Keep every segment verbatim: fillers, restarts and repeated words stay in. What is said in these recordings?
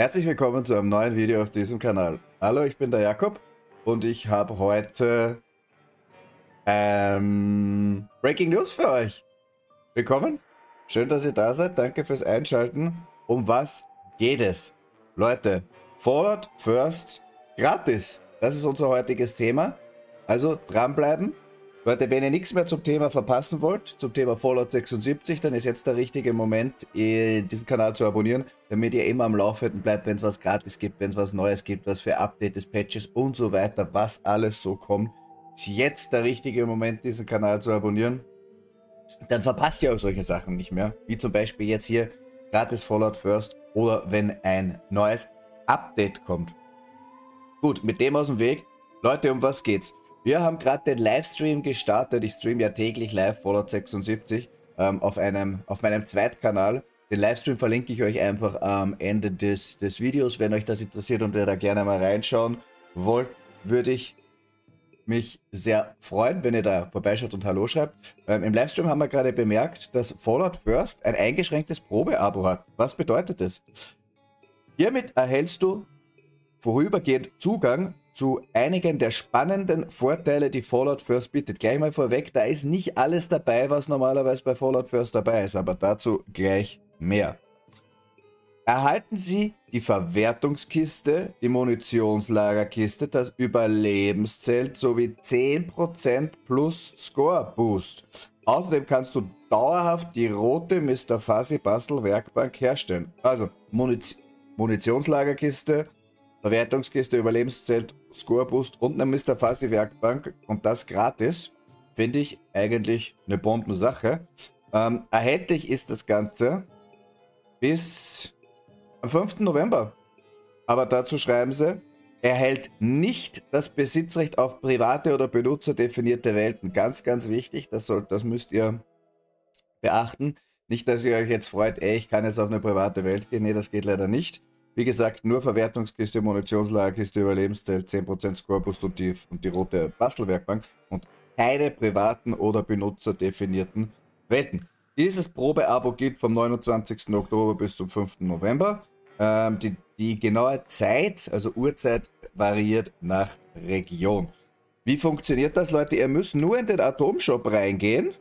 Herzlich willkommen zu einem neuen Video auf diesem Kanal. Hallo, ich bin der Jakob und ich habe heute ähm, Breaking News für euch. Willkommen, schön, dass ihr da seid, danke fürs Einschalten. Um was geht es? Leute, Fallout First gratis, das ist unser heutiges Thema, also dranbleiben. Leute, wenn ihr nichts mehr zum Thema verpassen wollt, zum Thema Fallout sechsundsiebzig, dann ist jetzt der richtige Moment, diesen Kanal zu abonnieren, damit ihr immer am Laufenden bleibt, wenn es was gratis gibt, wenn es was Neues gibt, was für Updates, Patches und so weiter, was alles so kommt. Ist jetzt der richtige Moment, diesen Kanal zu abonnieren. Dann verpasst ihr auch solche Sachen nicht mehr, wie zum Beispiel jetzt hier gratis Fallout First oder wenn ein neues Update kommt. Gut, mit dem aus dem Weg. Leute, um was geht's? Wir haben gerade den Livestream gestartet. Ich streame ja täglich live Fallout sechsundsiebzig ähm, auf, einem, auf meinem Zweitkanal. Den Livestream verlinke ich euch einfach am Ende des, des Videos. Wenn euch das interessiert und ihr da gerne mal reinschauen wollt, würde ich mich sehr freuen, wenn ihr da vorbeischaut und Hallo schreibt. Ähm, Im Livestream haben wir gerade bemerkt, dass Fallout First ein eingeschränktes Probeabo hat. Was bedeutet das? Hiermit erhältst du vorübergehend Zugang zu einigen der spannenden Vorteile, die Fallout First bietet. Gleich mal vorweg, da ist nicht alles dabei, was normalerweise bei Fallout First dabei ist, aber dazu gleich mehr. Erhalten Sie die Verwertungskiste, die Munitionslagerkiste, das Überlebenszelt sowie zehn Prozent plus Score Boost. Außerdem kannst du dauerhaft die rote Mister Fuzzy Bastel Werkbank herstellen. Also Muniz Munitionslagerkiste, Verwertungskiste, Überlebenszelt, Scoreboost und eine Mister Fuzzy Werkbank und das gratis, finde ich eigentlich eine Bombensache. Ähm, erhältlich ist das Ganze bis am fünften November. Aber dazu schreiben sie, erhält nicht das Besitzrecht auf private oder benutzerdefinierte Welten. Ganz, ganz wichtig, das, soll, das müsst ihr beachten. Nicht, dass ihr euch jetzt freut, ey, ich kann jetzt auf eine private Welt gehen. Nee, das geht leider nicht. Wie gesagt, nur Verwertungskiste, Munitionslagerkiste, Überlebenszelt, zehn Prozent Scoreboost und die, und die rote Bastelwerkbank und keine privaten oder benutzerdefinierten Welten. Dieses Probeabo gilt vom neunundzwanzigsten Oktober bis zum fünften November. Ähm, die, die genaue Zeit, also Uhrzeit, variiert nach Region. Wie funktioniert das, Leute? Ihr müsst nur in den Atomshop reingehen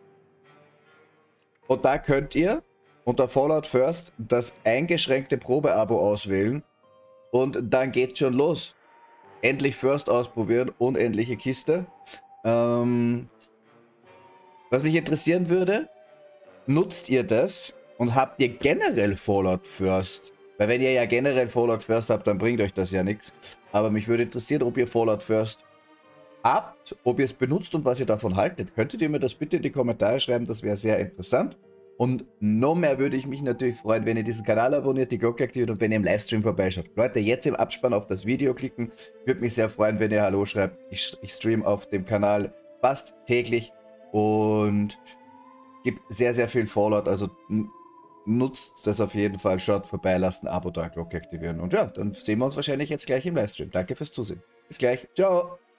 und da könnt ihr unter Fallout First das eingeschränkte Probeabo auswählen und dann geht's schon los. Endlich First ausprobieren, unendliche Kiste. Ähm, was mich interessieren würde, nutzt ihr das und habt ihr generell Fallout First? Weil wenn ihr ja generell Fallout First habt, dann bringt euch das ja nichts. Aber mich würde interessieren, ob ihr Fallout First habt, ob ihr es benutzt und was ihr davon haltet. Könntet ihr mir das bitte in die Kommentare schreiben, das wäre sehr interessant. Und noch mehr würde ich mich natürlich freuen, wenn ihr diesen Kanal abonniert, die Glocke aktiviert und wenn ihr im Livestream vorbeischaut. Leute, jetzt im Abspann auf das Video klicken. Würde mich sehr freuen, wenn ihr Hallo schreibt. Ich, ich streame auf dem Kanal fast täglich und gibt sehr, sehr viel Fallout. Also nutzt das auf jeden Fall. Schaut vorbei, lasst ein Abo da, Glocke aktivieren. Und ja, dann sehen wir uns wahrscheinlich jetzt gleich im Livestream. Danke fürs Zusehen. Bis gleich. Ciao.